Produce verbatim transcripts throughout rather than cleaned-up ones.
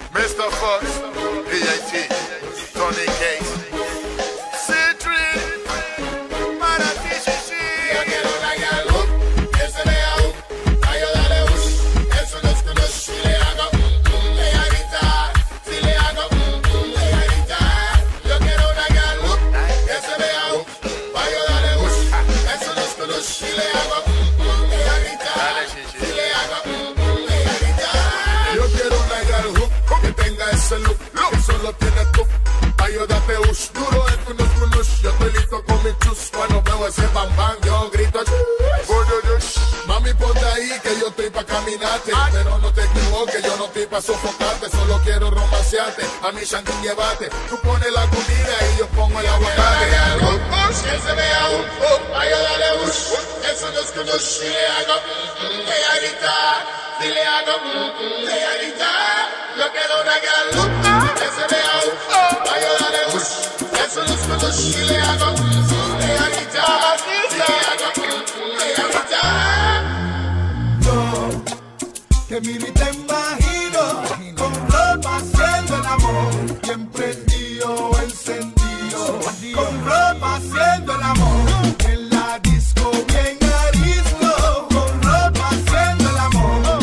mister Fox, D J T, Tony Case, Citri, para ti, Shishi. Yo quiero una gal hook, que se vea hook, pa' yo darle ush, eso no es kudush. Si le hago mm, mm, ella grita, si le hago mm, mm, ella grita. Yo quiero una gal hook, que se vea hook, pa' yo darle ush, eso no es kudush. Si le hago mm, mm, ella grita, si le hago mm, mm, ella grita. Yo quiero una gal hook, que tenga ese look, que solo tiene tú, pa' yo darte ush, duro es kudush kudush. Yo estoy listo con mi chus, cuando veo ese bam bam, yo grito chush. Mami, ponte ahí que yo estoy pa' caminarte, pero no te equivoques, yo no estoy pa' sofocarte, solo quiero romancearte, a mi shanking llevate. Tú pones la comida y yo pongo el aguacate. Que se vea un uh, pa' yo darle ush, eso no es kudush. Si le hago mm, mm, ella grita, si le hago mm, mm, ella grita. Yo quiero una gal look, que se vea un uh, pa' yo darle ush, eso no es kudush. Si le hago mm, mm, ella grita, si le hago mm, mm, ella grita. Que mi vida te imagino con ropa haciendo el amor, bien prendido, encendido, con ropa haciendo el amor, en la disco bien arisco, con ropa haciendo el amor,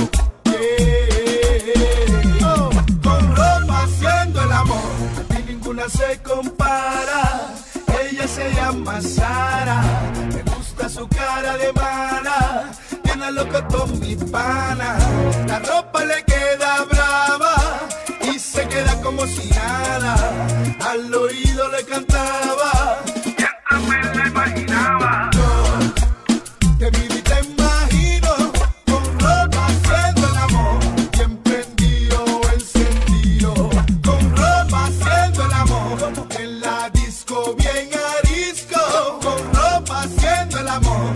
yeah. Con ropa haciendo el amor, y ninguna se compara, ella se llama Sara, me gusta su cara de mala, tiene loco con mi pana, la ropa le queda brava y se queda como si nada, al oído le cantaba y hasta me la imaginaba. Yo, que viví te imagino con ropa haciendo el amor, bien prendido, encendido, con ropa haciendo el amor, en la disco bien arisco, con ropa haciendo el amor,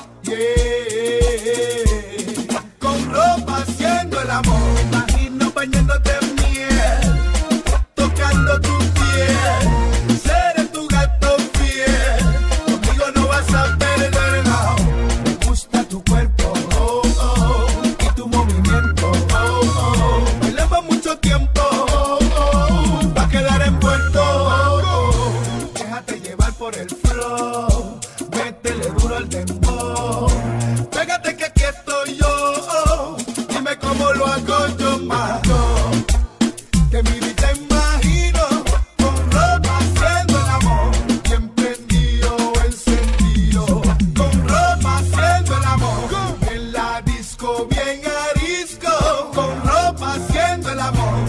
yeah. Con ropa haciendo el amor, me imagino bañándote en miel, tocando tu piel, seré tu gato fiel, conmigo no vas a perder, no. Me gusta tu cuerpo, oh, oh, y tu movimiento, oh, oh. Bailamos mucho tiempo, oh, oh, va a quedar envuelto, oh, oh. Déjate llevar por el flow, métele duro al dembow, pégate que aquí estoy yo, oh, dime cómo lo hago yo más. Yo, que mi vida te imagino con ropa haciendo el amor, bien prendido, encendido, con ropa haciendo el amor, en la disco bien arisco, con ropa haciendo el amor,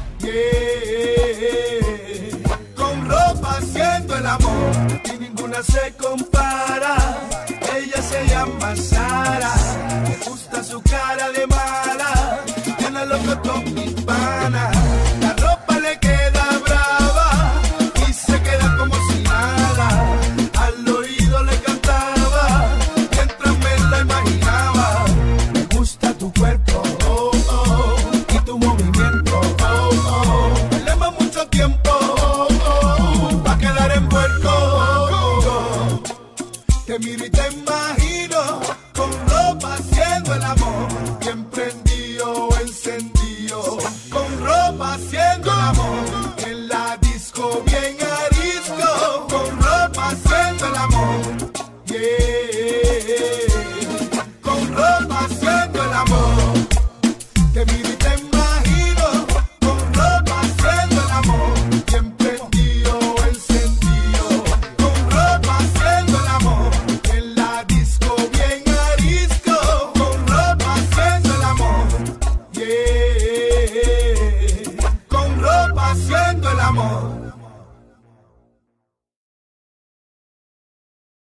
yeah. Con ropa haciendo el amor, y ninguna se compara, ella se llama Sara, me gusta su cara de mala, tiene loco con mi pana, la ropa le queda brava y se queda como si nada, al oído le cantaba mientras me la imaginaba. Me gusta tu cuerpo, oh, oh, y tu movimiento, oh, oh. Bailamos mucho tiempo, oh, oh, va a quedar envuelto, oh, oh. Que mi vida te imagino con ropa haciendo el amor, bien prendido, encendido, con ropa haciendo el amor, en la disco bien arisco, con ropa haciendo el amor, yeah. Con ropa haciendo el amor, que mi vida te imagino con ropa haciendo el amor, bien prendido, encendido, con ropa haciendo el amor, en la disco bien arisco, con ropa haciendo el amor, yeah. Con ropa haciendo el amor.